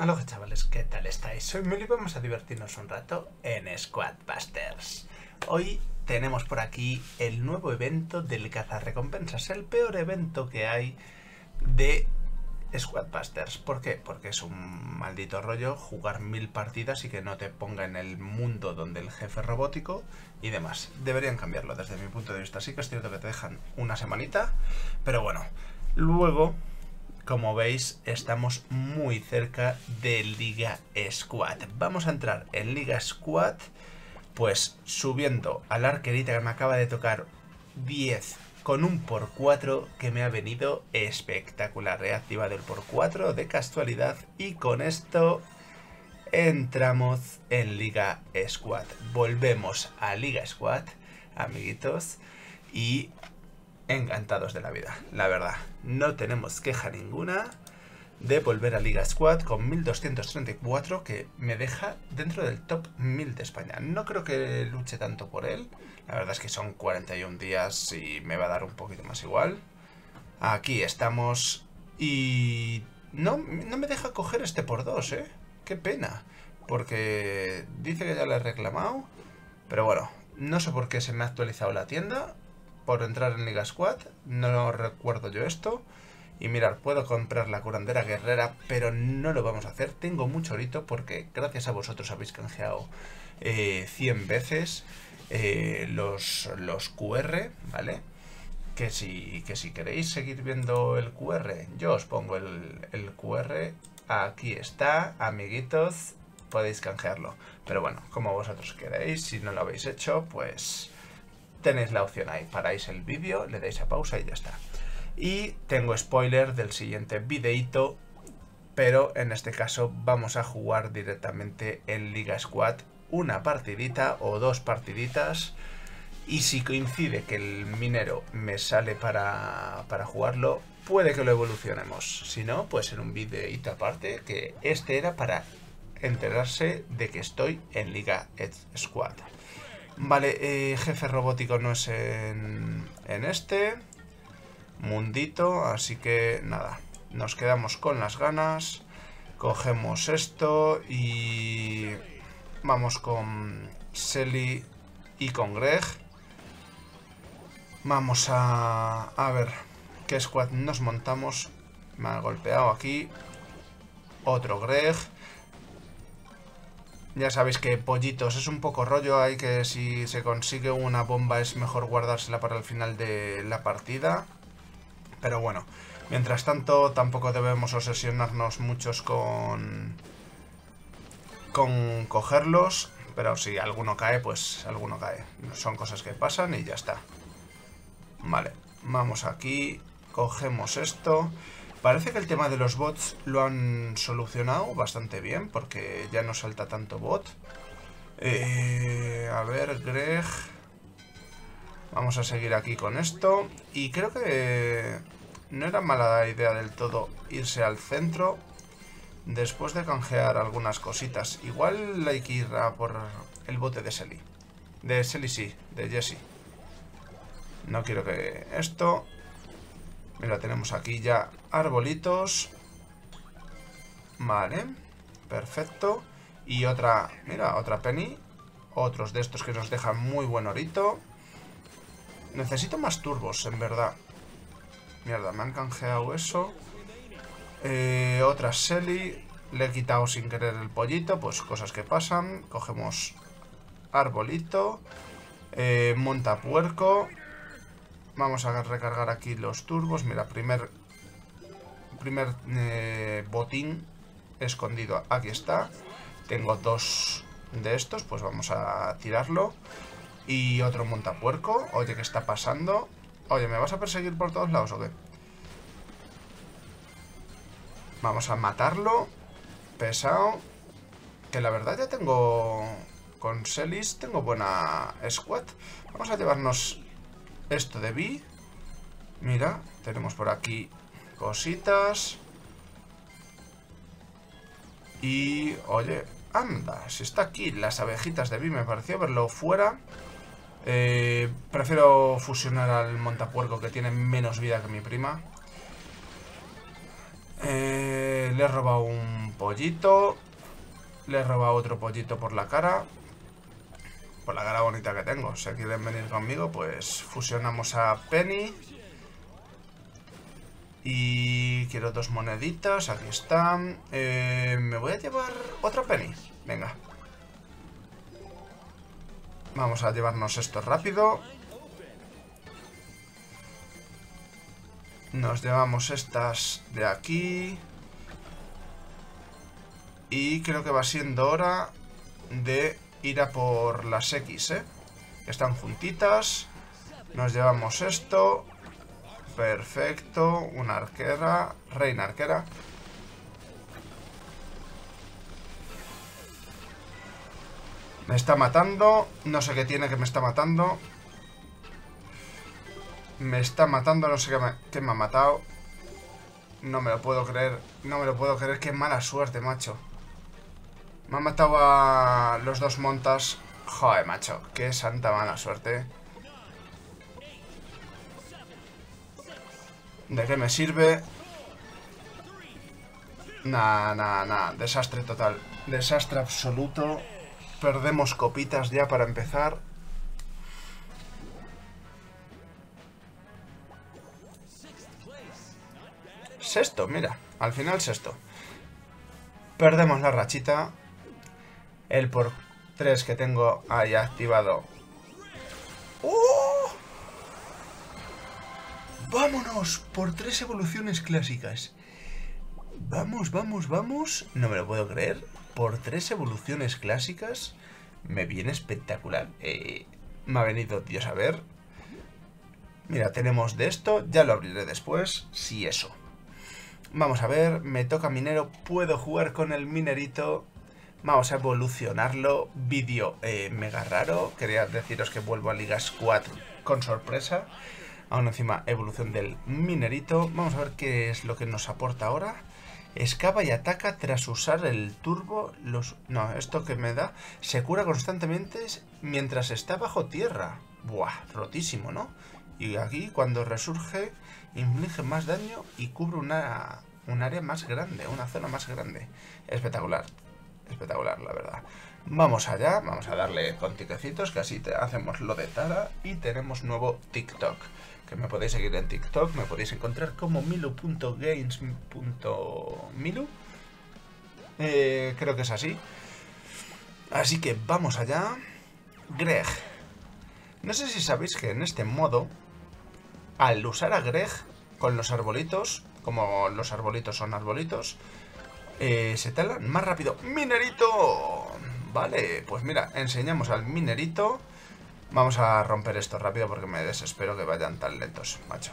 Hola chavales, ¿qué tal estáis? Soy Meli y vamos a divertirnos un rato en Squadbusters. Hoy tenemos por aquí el nuevo evento del cazarrecompensas, el peor evento que hay de Squadbusters. ¿Por qué? Porque es un maldito rollo jugar 1000 partidas y que no te ponga en el mundo donde el jefe es robótico y demás. Deberían cambiarlo desde mi punto de vista. Sí que es cierto que te dejan una semanita, pero bueno, luego... Como veis, estamos muy cerca de Liga Squad. Vamos a entrar en Liga Squad, pues subiendo al arquerita que me acaba de tocar 10 con un por 4 que me ha venido espectacular. He activado el por 4 de casualidad y con esto entramos en Liga Squad. Volvemos a Liga Squad, amiguitos, y... encantados de la vida, la verdad. No tenemos queja ninguna de volver a Liga Squad con 1234, que me deja dentro del top 1000 de España. No creo que luche tanto por él. La verdad es que son 41 días y me va a dar un poquito más igual. Aquí estamos y... no me deja coger este por 2, ¿eh? Qué pena. Porque dice que ya lo he reclamado. Pero bueno, no sé por qué se me ha actualizado la tienda por entrar en Liga Squad, no recuerdo yo esto. Y mirar, puedo comprar la curandera guerrera, pero no lo vamos a hacer. Tengo mucho orito porque gracias a vosotros habéis canjeado 100 veces los QR, ¿vale? Que si queréis seguir viendo el QR, yo os pongo el QR. Aquí está, amiguitos, podéis canjearlo. Pero bueno, como vosotros queréis, si no lo habéis hecho, pues... tenéis la opción ahí, paráis el vídeo, le dais a pausa y ya está. Y tengo spoiler del siguiente videíto, pero en este caso vamos a jugar directamente en Liga Squad una partidita o dos partiditas. Y si coincide que el minero me sale para jugarlo, puede que lo evolucionemos. Si no, pues en un videíto aparte, que este era para enterarse de que estoy en Liga Squad. Vale, jefe robótico no es en este mundito, así que nada, nos quedamos con las ganas, cogemos esto y vamos con Selly y con Greg. Vamos a ver qué squad nos montamos. Me ha golpeado aquí otro Greg. Ya sabéis que pollitos es un poco rollo, hay que si se consigue una bomba es mejor guardársela para el final de la partida. Pero bueno, mientras tanto tampoco debemos obsesionarnos muchos con cogerlos. Pero si alguno cae, pues alguno cae. Son cosas que pasan y ya está. Vale, vamos aquí, cogemos esto. Parece que el tema de los bots lo han solucionado bastante bien, porque ya no salta tanto bot. A ver, Greg. Vamos a seguir aquí con esto. Y creo que no era mala idea del todo irse al centro después de canjear algunas cositas. Igual hay que ir a por el bote de Selly. De Selly sí, de Jessie. No quiero que esto... Mira, tenemos aquí ya arbolitos. Vale, perfecto. Y otra, mira, otra penny. Otros de estos que nos dejan muy buen orito. Necesito más turbos, en verdad. Mierda, me han canjeado eso. Otra Selly. Le he quitado sin querer el pollito, pues cosas que pasan. Cogemos arbolito. Montapuerco. Vamos a recargar aquí los turbos. Mira, primer botín escondido. Aquí está. Tengo dos de estos. Pues vamos a tirarlo. Y otro montapuerco. Oye, ¿qué está pasando? Oye, ¿me vas a perseguir por todos lados o qué? Vamos a matarlo. Pesado. Que la verdad ya tengo... con Sellis tengo buena squad. Vamos a llevarnos... esto de B. Mira, tenemos por aquí cositas. Y, oye, anda, si está aquí las abejitas de B, me pareció verlo fuera. Prefiero fusionar al montapuerco, que tiene menos vida que mi prima. Le he robado un pollito. Le he robado otro pollito por la cara. Por la cara bonita que tengo. Si quieren venir conmigo, pues fusionamos a Penny. Y quiero 2 moneditas. Aquí están. Me voy a llevar otra Penny. Venga. Vamos a llevarnos esto rápido. Nos llevamos estas de aquí. Y creo que va siendo hora de ir a por las X, ¿eh? Están juntitas. Nos llevamos esto. Perfecto. Una arquera. Reina arquera. Me está matando. No sé qué tiene que me está matando. Me está matando. No sé qué me ha matado. No me lo puedo creer. No me lo puedo creer. Qué mala suerte, macho. Me ha matado a los 2 montas. Joder, macho. Qué santa mala suerte. ¿De qué me sirve? Nah. Desastre total. Desastre absoluto. Perdemos copitas ya para empezar. Sexto, mira. Al final sexto. Perdemos la rachita. El por 3 que tengo ahí activado. ¡Oh! ¡Vámonos! Por 3 evoluciones clásicas. Vamos. No me lo puedo creer. Por 3 evoluciones clásicas. Me viene espectacular. Me ha venido Dios a ver. Mira, tenemos de esto. Ya lo abriré después. Sí, eso. Vamos a ver. Me toca minero. Puedo jugar con el minerito. Vamos a evolucionarlo. Vídeo mega raro. Quería deciros que vuelvo a Liga Squad con sorpresa. Aún encima, evolución del minerito. Vamos a ver qué es lo que nos aporta ahora. Excava y ataca tras usar el turbo. No, esto que me da. Se cura constantemente mientras está bajo tierra. Buah, rotísimo, ¿no? Y aquí, cuando resurge, inflige más daño y cubre un área más grande, una zona más grande. Espectacular. Espectacular, la verdad. Vamos allá, vamos a darle con tiquecitos, que así hacemos lo de Tara. Y tenemos nuevo TikTok. Que me podéis seguir en TikTok, me podéis encontrar como milu.games.milu. Creo que es así. Así que vamos allá. Greg. No sé si sabéis que en este modo, al usar a Greg con los arbolitos, como los arbolitos son arbolitos, se talan más rápido. ¡Minerito! Vale, pues mira, enseñamos al minerito. Vamos a romper esto rápido porque me desespero que vayan tan lentos, macho.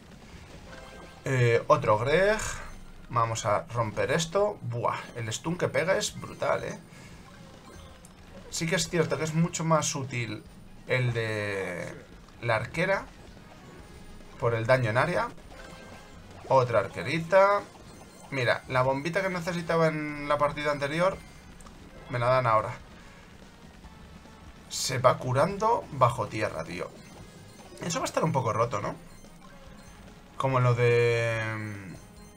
Otro Greg. Vamos a romper esto. Buah, el stun que pega es brutal, ¿eh? Sí que es cierto que es mucho más útil el de la arquera por el daño en área. Otra arquerita. Mira, la bombita que necesitaba en la partida anterior me la dan ahora. Se va curando bajo tierra, tío. Eso va a estar un poco roto, ¿no? Como lo de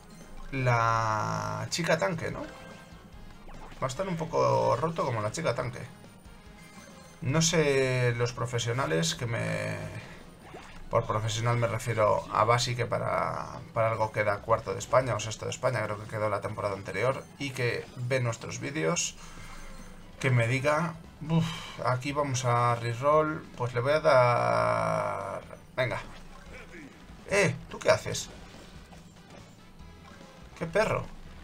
la chica tanque, ¿no? Va a estar un poco roto como la chica tanque. No sé los profesionales que me... Por profesional me refiero a Basi, que para algo queda cuarto de España o sexto de España, creo que quedó la temporada anterior, y que ve nuestros vídeos, que me diga... Uf, aquí vamos a reroll. Pues le voy a dar... Venga. ¿Tú qué haces? ¡Qué perro!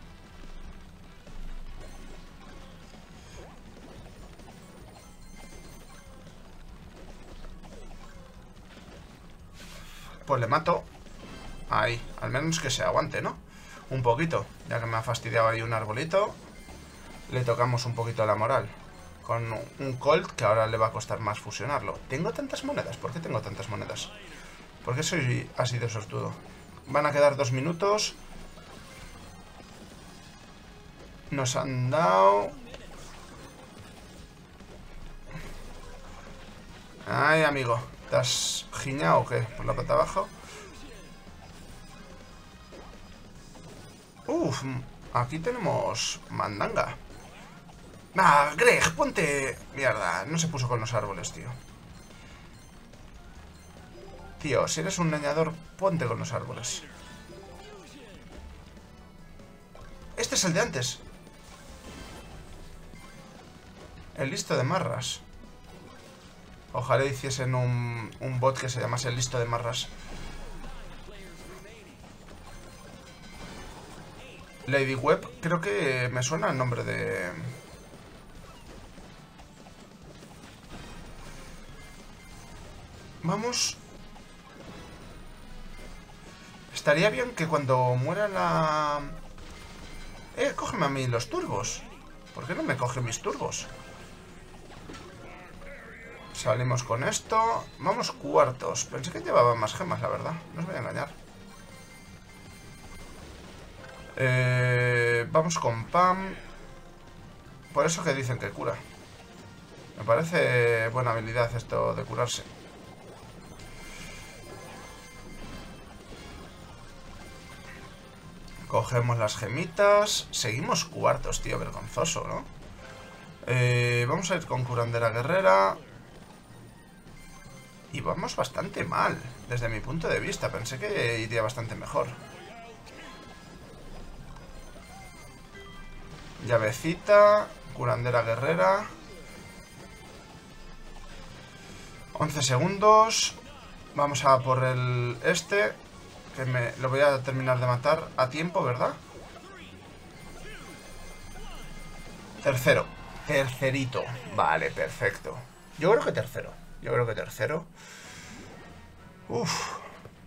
Pues le mato. Ahí, al menos que se aguante, ¿no? Un poquito, ya que me ha fastidiado ahí un arbolito. Le tocamos un poquito la moral. Con un Colt que ahora le va a costar más fusionarlo. ¿Tengo tantas monedas? ¿Por qué tengo tantas monedas? Porque soy así de sortudo. Van a quedar 2 minutos. Nos han dado... Ay, amigo. ¿Te has giñado o qué? ¿Por la pata abajo? Uf, Aquí tenemos mandanga. Ah, Greg, ponte... Mierda, no se puso con los árboles, tío. Tío, si eres un leñador, ponte con los árboles. Este es el de antes. El listo de marras. Ojalá hiciesen un bot que se llamase el listo de marras. Lady Web, creo que me suena el nombre de... Vamos. Estaría bien que cuando muera la... cógeme a mí los turbos. ¿Por qué no me coge mis turbos? Salimos con esto. Vamos cuartos. Pensé que llevaba más gemas, la verdad. No os voy a engañar. Vamos con Pam. Por eso que dicen que cura. Me parece buena habilidad esto de curarse. Cogemos las gemitas. Seguimos cuartos, tío. Vergonzoso, ¿no? Vamos a ir con curandera guerrera. Y vamos bastante mal, desde mi punto de vista. Pensé que iría bastante mejor. Llavecita, curandera guerrera. 11 segundos. Vamos a por el este, que lo voy a terminar de matar a tiempo, ¿verdad? Tercero. Tercerito. Vale, perfecto. Yo creo que tercero. Uf.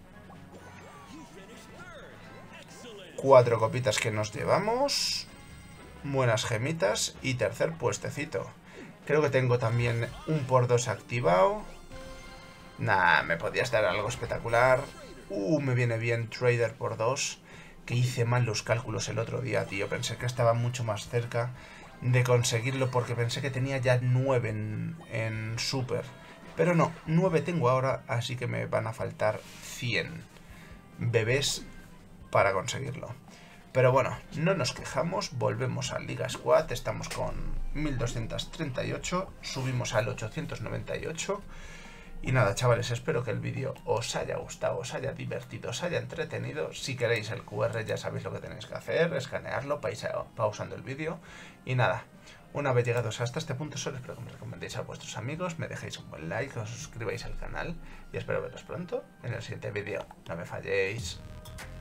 4 copitas que nos llevamos. Buenas gemitas. Y tercer puestecito. Creo que tengo también un por 2 activado. Nah, me podías dar algo espectacular. Me viene bien Trader por 2. Que hice mal los cálculos el otro día, tío. Pensé que estaba mucho más cerca de conseguirlo porque pensé que tenía ya 9 en Super. Pero no, 9 tengo ahora, así que me van a faltar 100 bebés para conseguirlo. Pero bueno, no nos quejamos, volvemos a Liga Squad, estamos con 1238, subimos al 898. Y nada, chavales, espero que el vídeo os haya gustado, os haya divertido, os haya entretenido. Si queréis el QR ya sabéis lo que tenéis que hacer, escanearlo, pausando el vídeo. Y nada, una vez llegados hasta este punto, solo espero que me recomendéis a vuestros amigos, me dejéis un buen like, os suscribáis al canal y espero veros pronto en el siguiente vídeo. No me falléis.